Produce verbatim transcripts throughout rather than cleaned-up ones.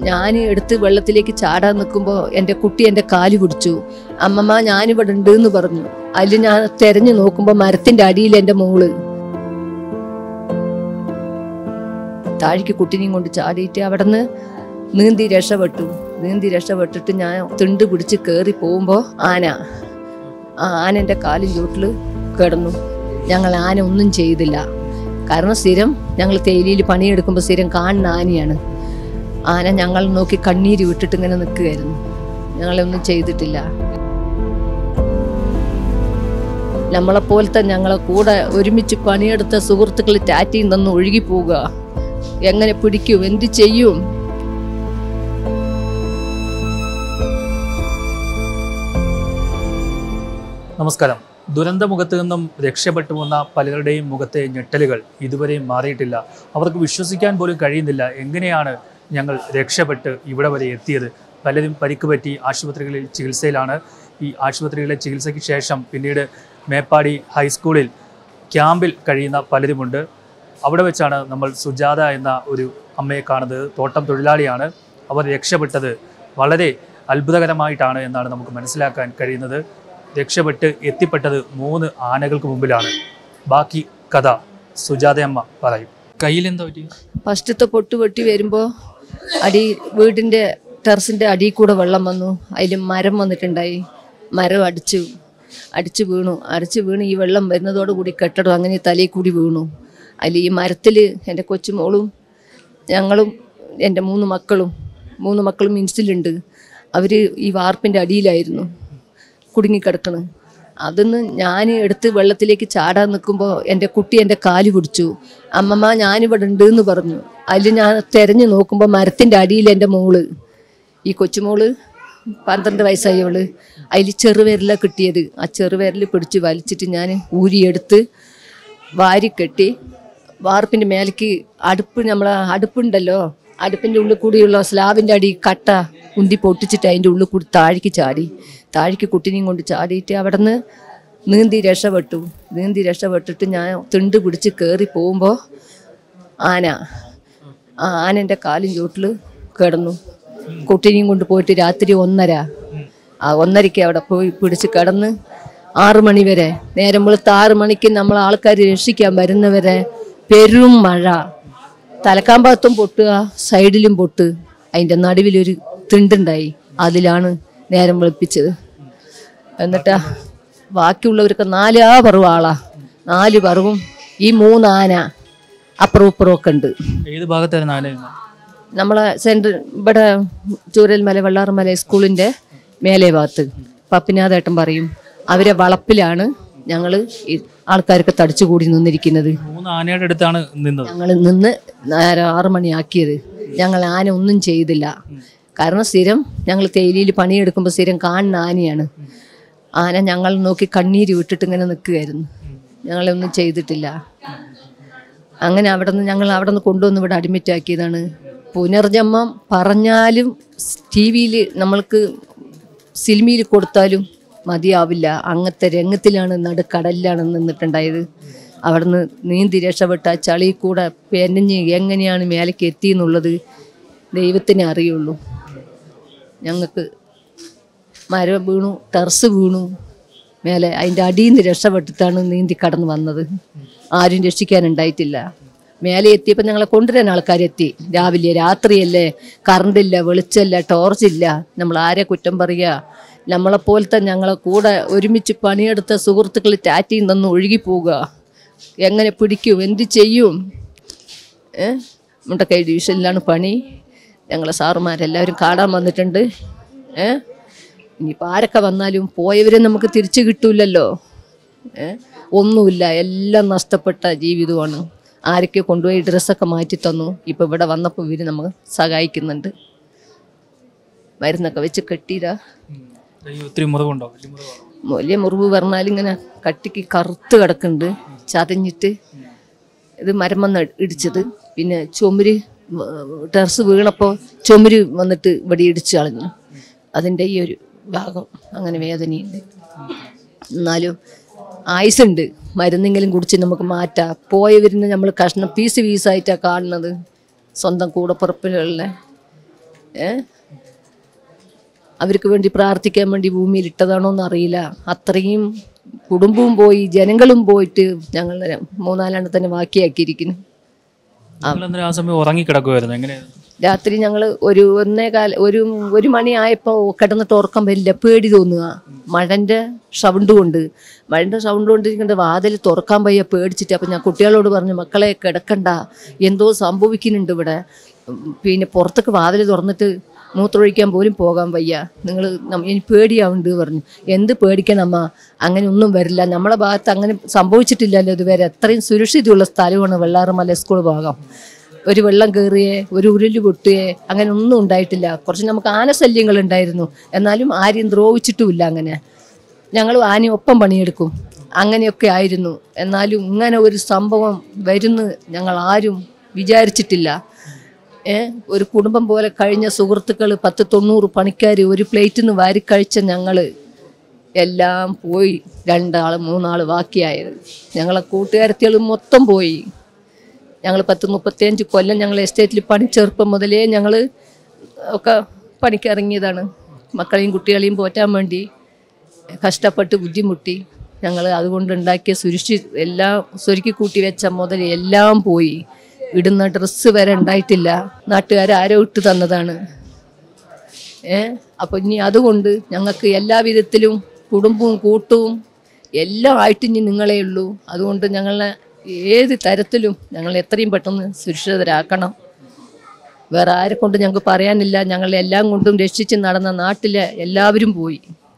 ഞാൻ എടുത്ത് വെള്ളത്തിലേക്ക് ചാടാൻ നിൽക്കുമ്പോൾ എൻ്റെ കുട്ടി എൻ്റെ കാല് പിടിച്ചു. അമ്മമ്മ ഞാനിവിടെ ഉണ്ട് എന്ന് പറഞ്ഞു. അതിൽ ഞാൻ തെരഞ്ഞു നോക്കുമ്പോൾ മരത്തിൻ്റെ അടിയിൽ എൻ്റെ മോള് താഴേക്ക് കുട്ടിനെയും കൊണ്ട് ചാടിയിട്ട് അവിടെ നിന്ന് നീന്തി രക്ഷപ്പെട്ടു. നീന്തി രക്ഷപ്പെട്ടിട്ട് ഞാൻ തിണ്ട് പിടിച്ച് കയറി പോകുമ്പോൾ ആന ആ ആനൻ്റെ കാലിൻ ചൂട്ടിൽ കിടന്നു. ഞങ്ങൾ ആന ഒന്നും ചെയ്തില്ല. കാരണം സ്ഥിരം ഞങ്ങൾ തേയിലയിൽ പണിയെടുക്കുമ്പോൾ സ്ഥിരം കാണുന്ന ആനയാണ്. ആന ഞങ്ങൾ നോക്കി കണ്ണീര് വിട്ടിട്ട് ഇങ്ങനെ നിൽക്കുകയായിരുന്നു. ഞങ്ങളൊന്നും ചെയ്തിട്ടില്ല. നമ്മളെപ്പോലത്തെ ഞങ്ങളെ കൂടെ ഒരുമിച്ച് പണിയെടുത്ത സുഹൃത്തുക്കൾ ടാറ്റയും തന്ന് ഒഴുകി പോവുക. എങ്ങനെ പിടിക്കും, എന്ത് ചെയ്യും? നമസ്കാരം. ദുരന്തമുഖത്ത് നിന്നും രക്ഷപ്പെട്ടു വന്ന പലരുടെയും മുഖത്തെ ഞെട്ടലുകൾ ഇതുവരെയും മാറിയിട്ടില്ല. അവർക്ക് വിശ്വസിക്കാൻ പോലും കഴിയുന്നില്ല എങ്ങനെയാണ് ഞങ്ങൾ രക്ഷപ്പെട്ട് ഇവിടെ വരെ എത്തിയത്. പലരും പരിക്ക് പറ്റി ആശുപത്രികളിൽ ചികിത്സയിലാണ്. ഈ ആശുപത്രികളിലെ ചികിത്സയ്ക്ക് ശേഷം പിന്നീട് മേപ്പാടി ഹൈസ്കൂളിൽ ക്യാമ്പിൽ കഴിയുന്ന പലരുമുണ്ട്. അവിടെ വെച്ചാണ് നമ്മൾ സുജാത എന്ന ഒരു അമ്മയെ കാണുന്നത്. തോട്ടം തൊഴിലാളിയാണ്. അവർ രക്ഷപ്പെട്ടത് വളരെ അത്ഭുതകരമായിട്ടാണ് എന്നാണ് നമുക്ക് മനസ്സിലാക്കാൻ കഴിയുന്നത്. രക്ഷപ്പെട്ട് എത്തിപ്പെട്ടത് മൂന്ന് ആനകൾക്ക് മുമ്പിലാണ്. ബാക്കി കഥ സുജാതയമ്മ പറയും. കയ്യിലെന്താ പറ്റി? ഫസ്റ്റത്തെ പൊട്ട് വെട്ടി വരുമ്പോൾ അടി വീടിൻ്റെ ടെറസിൻ്റെ അടിയിൽ കൂടെ വെള്ളം വന്നു. അതിൽ മരം വന്നിട്ടുണ്ടായി. മരം അടിച്ചു അടിച്ചു വീണു. അടിച്ചു വീണ് ഈ വെള്ളം വരുന്നതോടുകൂടി കെട്ടിടം അങ്ങനെ തലയിൽ കൂടി വീണു. അതിൽ ഈ മരത്തിൽ എൻ്റെ കൊച്ചുമോളും ഞങ്ങളും എൻ്റെ മൂന്ന് മക്കളും മൂന്ന് മക്കളും മിൻസിലുണ്ട്. അവർ ഈ വാർപ്പിൻ്റെ അടിയിലായിരുന്നു കുടുങ്ങിക്കിടക്കണം. അതിന്ന് ഞാൻ എടുത്ത് വെള്ളത്തിലേക്ക് ചാടാൻ നിൽക്കുമ്പോൾ എൻ്റെ കുട്ടി എൻ്റെ കാല് പിടിച്ചു. അമ്മമ്മ ഞാനിവിടെ ഉണ്ട് എന്ന് പറഞ്ഞു. അതിൽ ഞാൻ തിരഞ്ഞു നോക്കുമ്പോൾ മരത്തിൻ്റെ അടിയിൽ എൻ്റെ മോള്, ഈ കൊച്ചുമോള് പന്ത്രണ്ട് വയസ്സായവള്, അതിൽ ചെറുവിരലാണ് കിട്ടിയത്. ആ ചെറുവിരൽ പിടിച്ച് വലിച്ചിട്ട് ഞാൻ ഊരിയെടുത്ത് വാരിക്കെട്ടി വാർപ്പിൻ്റെ മേലേക്ക് അടുപ്പ്, നമ്മളെ അടുപ്പുണ്ടല്ലോ, അടുപ്പിൻ്റെ ഉള്ളിൽ കൂടിയുള്ള സ്ലാബിൻ്റെ അടി കട്ട ഉന്തി പൊട്ടിച്ചിട്ട് അതിൻ്റെ ഉള്ളിൽ കൂടി താഴേക്ക് ചാടി. താഴേക്ക് കുട്ടിനെയും കൊണ്ട് ചാടിയിട്ട് അവിടെ നിന്ന് നീന്തി രക്ഷപ്പെട്ടു. നീന്തി രക്ഷപ്പെട്ടിട്ട് ഞാൻ തിണ്ട് പിടിച്ച് കയറി പോകുമ്പോൾ ആന ആ ആനൻ്റെ കാലിൻ ചൂട്ടിൽ കിടന്നു. കുട്ടിനെയും കൊണ്ട് പോയിട്ട് രാത്രി ഒന്നര ആ ഒന്നരയ്ക്ക് അവിടെ പോയി പിടിച്ച് കിടന്ന് ആറ് മണി വരെ, നേരം വെളുത്ത് ആറ് മണിക്ക് നമ്മൾ ആൾക്കാർ രക്ഷിക്കാൻ വരുന്നവരെ പെരും മഴ. തലക്കാമ്പാത്തും പൊട്ടുക, സൈഡിലും പൊട്ട്. അതിൻ്റെ നടുവിലൊരു തിണ്ടുണ്ടായി. അതിലാണ് നേരം വെളുപ്പിച്ചത്. എന്നിട്ടാ ബാക്കിയുള്ളവർക്ക് നാലാ പറവും ആളാ. നാല് പറവും ഈ മൂന്ന് ആന അപ്പുറവും ഇപ്പുറവും ഒക്കെ ഉണ്ട്. ഏത് ഭാഗത്തായിരുന്നു ആന? നമ്മളെ സെൻട്രൽ ഇവിടെ ചൂരൽമല വെള്ളാർമല സ്കൂളിൻ്റെ മേലെ ഭാഗത്ത് പപ്പിനാഥേട്ടൻ പറയും. അവരെ വളപ്പിലാണ് ഞങ്ങൾ ഈ ആൾക്കാർക്ക് തടിച്ചു കൂടി നിന്നിരിക്കുന്നത്. മൂന്ന് ആനയുടെ അടുത്താണ് നിന്നത്. ഞങ്ങൾ നിന്ന് നേരം ആറ് മണിയാക്കിയത്. ഞങ്ങൾ ആന ഒന്നും ചെയ്തില്ല. കാരണം സ്ഥിരം ഞങ്ങൾ തേയിലയിൽ പണിയെടുക്കുമ്പോൾ സ്ഥിരം കാണുന്ന ആനയാണ്. ആന ഞങ്ങൾ നോക്കി കണ്ണീര് വിട്ടിട്ട് ഇങ്ങനെ നിൽക്കുകയായിരുന്നു. ഞങ്ങളൊന്നും ചെയ്തിട്ടില്ല. അങ്ങനെ അവിടെ നിന്ന് ഞങ്ങൾ അവിടെ നിന്ന് കൊണ്ടുവന്ന് ഇവിടെ അഡ്മിറ്റ് ആക്കിയതാണ്. പുനർജന്മം പറഞ്ഞാലും ടി വിയിൽ നമ്മൾക്ക് സിനിമയിൽ കൊടുത്താലും മതിയാവില്ല. അങ്ങനത്തെ രംഗത്തിലാണ് നടുക്കടലിലാണ് നിന്നിട്ടുണ്ടായത്. അവിടെ നിന്ന് നീന്തി രക്ഷപ്പെട്ട ചളി കൂടെ പെനഞ്ഞ് എങ്ങനെയാണ് മേലേക്ക് എത്തിയെന്നുള്ളത് ദൈവത്തിനെ അറിയുള്ളൂ. ഞങ്ങൾക്ക് മരം വീണു, ടെറസ് വീണു മേലെ. അതിൻ്റെ അടിയിൽ നിന്ന് രക്ഷപ്പെട്ടിട്ടാണ് നീന്തി കടന്ന് വന്നത്. ആരും രക്ഷിക്കാനുണ്ടായിട്ടില്ല. മേലെ എത്തിയപ്പോൾ ഞങ്ങളെ കൊണ്ടുവരാൻ ആൾക്കാരെത്തി. രാവിലെ രാത്രിയല്ലേ, കറണ്ടില്ല, വെളിച്ചമില്ല, ടോർച്ചില്ല. നമ്മൾ ആരെ കുറ്റം പറയുക? നമ്മളെപ്പോലത്തെ ഞങ്ങളെ കൂടെ ഒരുമിച്ച് പണിയെടുത്ത സുഹൃത്തുക്കൾ ടാറ്റയും തന്ന് ഒഴുകി പോവുക. എങ്ങനെ പിടിക്കും, എന്ത് ചെയ്യും? ഏഹ് മുണ്ടക്കൈ ഡിവിഷനിലാണ് പണി. ഞങ്ങളെ സാറുമാരെല്ലാവരും കാണാൻ വന്നിട്ടുണ്ട്. ഏഹ് ഇനിയിപ്പോൾ ആരൊക്കെ വന്നാലും പോയവരെ നമുക്ക് തിരിച്ചു കിട്ടൂലല്ലോ. ഏഹ് ഒന്നുമില്ല, എല്ലാം നഷ്ടപ്പെട്ട ജീവിതമാണ്. ആരൊക്കെ കൊണ്ടുപോയി ഡ്രസ്സൊക്കെ മാറ്റി തന്നു. ഇപ്പോൾ ഇവിടെ വന്നപ്പോൾ ഇവർ നമുക്ക് സഹായിക്കുന്നുണ്ട്. മരുന്നൊക്കെ വെച്ച് കെട്ടിയില്ല. ഒത്തിരി മുറിവുണ്ടോ? വലിയ മുറിവ് പറഞ്ഞാൽ ഇങ്ങനെ കട്ടിക്ക് കറുത്ത് കിടക്കുന്നുണ്ട്, ചതഞ്ഞിട്ട്. ഇത് മരം വന്ന് ഇടിച്ചത്. പിന്നെ ചുമര് ടെറസ് വീണപ്പോൾ ചുമര് വന്നിട്ട് ഇവിടെ ഇടിച്ച് കളഞ്ഞു. അതിൻ്റെ ഈ ഒരു ഭാഗം അങ്ങനെ വേദനയുണ്ട്. എന്നാലും ആയുസുണ്ട്. മരുന്നെങ്കിലും കുടിച്ച് നമുക്ക് മാറ്റാം. പോയവരിന്ന് നമ്മൾ കഷ്ണം പീസ് പീസായിട്ടാണ് കാണുന്നത്. സ്വന്തം കൂടപ്പുറപ്പിലുള്ള ഏ അവർക്ക് വേണ്ടി പ്രാർത്ഥിക്കാൻ വേണ്ടി ഭൂമിയിൽ ഇട്ടതാണോ എന്നറിയില്ല. അത്രയും കുടുംബവും പോയി, ജനങ്ങളും പോയിട്ട് ഞങ്ങൾ മൂന്നാലെണ്ണം തന്നെ ബാക്കിയാക്കിയിരിക്കുന്നു. ആ സമയം ഉറങ്ങിക്കിടക്കുമായിരുന്നു. എങ്ങനെ രാത്രി ഞങ്ങൾ ഒരു ഒന്നേ കാല ഒരു ഒരു മണിയായപ്പോൾ കിടന്നിട്ട് ഉറക്കം വരില്ല, പേടി തോന്നുക. മഴൻ്റെ സൗണ്ട് കൊണ്ട് മഴൻ്റെ സൗണ്ട് കൊണ്ടിരിക്കേണ്ട വാതിൽ തുറക്കാൻ വയ്യ പേടിച്ചിട്ട്. അപ്പം ഞാൻ കുട്ടികളോട് പറഞ്ഞു, മക്കളെ കിടക്കണ്ട, എന്തോ സംഭവിക്കുന്നുണ്ട് ഇവിടെ. പിന്നെ പുറത്തേക്ക് വാതിൽ തുറന്നിട്ട് മൂത്രമൊഴിക്കാൻ പോലും പോകാൻ വയ്യ, നിങ്ങൾ എനിക്ക് പേടിയാവുന്നുണ്ട് പറഞ്ഞു. എന്ത് പേടിക്കണമ്മ, അങ്ങനെ ഒന്നും വരില്ല, നമ്മളെ ഭാഗത്ത് അങ്ങനെ സംഭവിച്ചിട്ടില്ലല്ലോ ഇതുവരെ. അത്രയും സുരക്ഷിതമുള്ള സ്ഥലമാണ് വെള്ളാറുമല സ്കൂൾ ഭാഗം. ഒരു വെള്ളം കയറിയേ, ഒരു ഉരുള് പൊട്ടുകയെ അങ്ങനെ ഒന്നും ഉണ്ടായിട്ടില്ല. കുറച്ച് നമുക്ക് ആനശല്യങ്ങൾ ഉണ്ടായിരുന്നു, എന്നാലും ആരെയും ദ്രോഹിച്ചിട്ടുമില്ല. അങ്ങനെ ഞങ്ങൾ ആനയും ഒപ്പം പണിയെടുക്കും, അങ്ങനെയൊക്കെ ആയിരുന്നു. എന്നാലും ഇങ്ങനെ ഒരു സംഭവം വരുന്ന് ഞങ്ങൾ ആരും വിചാരിച്ചിട്ടില്ല. ഏ ഒരു കുടുംബം പോലെ കഴിഞ്ഞ സുഹൃത്തുക്കൾ പത്ത് തൊണ്ണൂറ് പണിക്കാർ ഒരു പ്ലേറ്റിൽ നിന്ന് വാരിക്കഴിച്ച ഞങ്ങൾ എല്ലാം പോയി. രണ്ടാൾ മൂന്നാൾ ബാക്കിയായത്. ഞങ്ങളെ കൂട്ടുകാരത്തികൾ മൊത്തം പോയി. ഞങ്ങൾ പത്ത് മുപ്പത്തിയഞ്ച് കൊല്ലം ഞങ്ങൾ എസ്റ്റേറ്റിൽ പണി ചെറുപ്പം മുതലേ ഞങ്ങൾ ഒക്കെ പണിക്കിറങ്ങിയതാണ്. മക്കളെയും കുട്ടികളെയും പോറ്റാൻ വേണ്ടി കഷ്ടപ്പെട്ട് ബുദ്ധിമുട്ടി ഞങ്ങൾ അതുകൊണ്ടുണ്ടാക്കിയ സുരക്ഷി എല്ലാം സ്വരുക്കി കൂട്ടി വെച്ച മുതൽ എല്ലാം പോയി. ഇടുന്ന ഡ്രസ്സ് വരെ ഉണ്ടായിട്ടില്ല, നാട്ടുകാരാരോ ഇട്ട് തന്നതാണ്. ഏ അപ്പോൾ ഇനി അതുകൊണ്ട് ഞങ്ങൾക്ക് എല്ലാ വിധത്തിലും കുടുംബവും കൂട്ടവും എല്ലാം ആയിട്ട് ഇനി നിങ്ങളേ ഉള്ളൂ. അതുകൊണ്ട് ഞങ്ങളെ ഏത് തരത്തിലും ഞങ്ങൾ എത്രയും പെട്ടെന്ന് സുരക്ഷിതരാക്കണം. വേറെ ആരെ കൊണ്ട് ഞങ്ങൾക്ക് പറയാനില്ല. ഞങ്ങളെല്ലാം കൊണ്ടും രക്ഷിച്ച് നടന്ന നാട്ടിലെ എല്ലാവരും പോയി,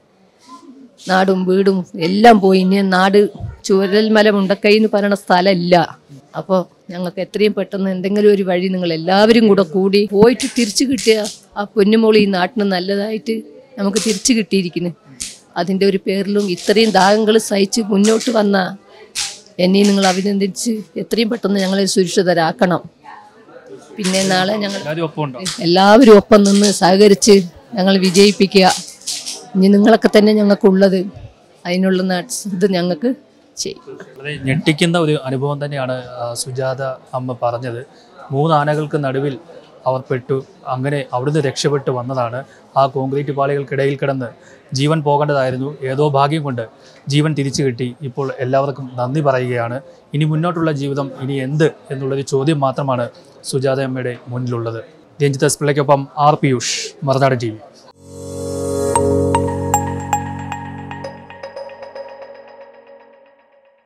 നാടും വീടും എല്ലാം പോയി. ഇനി നാട് ചൂരൽമല മുണ്ടക്കൈ എന്ന് പറയുന്ന സ്ഥലമില്ല. അപ്പോൾ ഞങ്ങൾക്ക് എത്രയും പെട്ടെന്ന് എന്തെങ്കിലും ഒരു വഴി നിങ്ങൾ എല്ലാവരും കൂടെ കൂടി പോയിട്ട് തിരിച്ചു കിട്ടിയ ആ പൊന്നുമോളി ഈ നാട്ടിന് നല്ലതായിട്ട് നമുക്ക് തിരിച്ചു കിട്ടിയിരിക്കുന്നു. അതിൻ്റെ ഒരു പേരിലും ഇത്രയും ദാഹങ്ങൾ സഹിച്ച് മുന്നോട്ട് വന്ന എന്നെ നിങ്ങൾ അഭിനന്ദിച്ച് എത്രയും പെട്ടെന്ന് ഞങ്ങളെ സുരക്ഷിതരാക്കണം. പിന്നെ നാളെ ഞങ്ങൾ എല്ലാവരും ഒപ്പം നിന്ന് സഹകരിച്ച് ഞങ്ങൾ വിജയിപ്പിക്കുക. ഇനി നിങ്ങളൊക്കെ തന്നെ ഞങ്ങൾക്കുള്ളത്, അതിനുള്ള ഇത് ഞങ്ങൾക്ക് ചെയ്യും. വളരെ ഞെട്ടിക്കുന്ന ഒരു അനുഭവം തന്നെയാണ് സുജാത അമ്മ പറഞ്ഞത്. മൂന്ന് ആനകൾക്ക് നടുവിൽ അവർ പെട്ടു, അങ്ങനെ അവിടുന്ന് രക്ഷപ്പെട്ടു വന്നതാണ്. ആ കോൺക്രീറ്റ് പാളികൾക്കിടയിൽ കിടന്ന് ജീവൻ പോകേണ്ടതായിരുന്നു. ഏതോ ഭാഗ്യം കൊണ്ട് ജീവൻ തിരിച്ചു കിട്ടി. ഇപ്പോൾ എല്ലാവർക്കും നന്ദി പറയുകയാണ്. ഇനി മുന്നോട്ടുള്ള ജീവിതം ഇനി എന്ത് എന്നുള്ളൊരു ചോദ്യം മാത്രമാണ് സുജാത അമ്മയുടെ മുന്നിലുള്ളത്. രഞ്ജിത്ത് എസ് പിള്ളയ്ക്കൊപ്പം R Piyush, Marunadu T V.